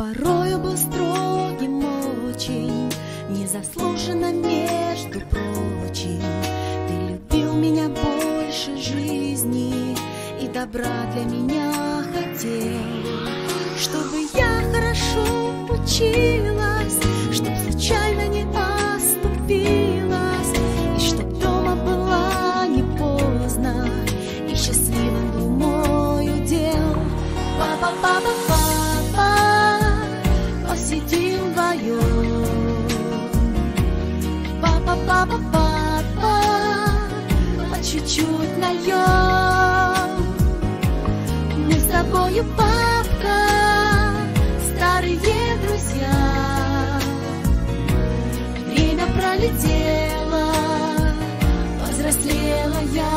порою был строгим очень, незаслуженно, между прочим. Ты любил меня больше жизни и добра для меня хотел, чтобы я хорошо училась, чтоб случайно не оступилась, и чтоб дома была не поздно, и счастливым был мой удел. Папа, папа, папа, посидим вдвоем. Папа, папа, папа, по чуть-чуть нальем. Мы с тобою, папка, старые друзья. Время пролетело, повзрослела я.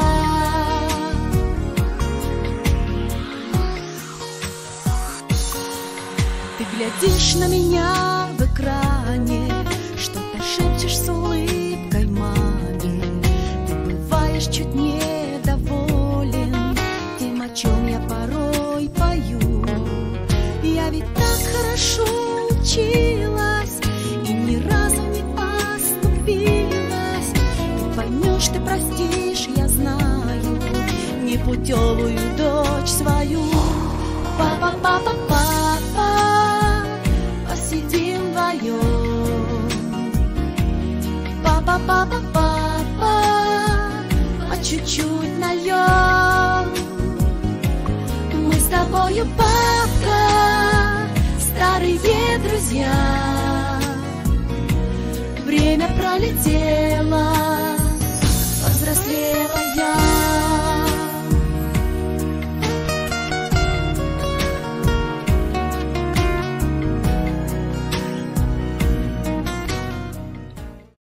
Ты глядишь на меня в экране, что-то шепчешь с улыбкой маме. Ты бываешь чуть недоволен тем, о чем я порой пою. Я ведь так хорошо училась и ни разу не оступилась. Ты поймешь, ты простишь, я знаю, непутевую дочь свою. Папа, папа, папа, посидим вдвоем. Папа, папа, папа, по чуть-чуть нальем. Мы с тобою, папка, старые друзья.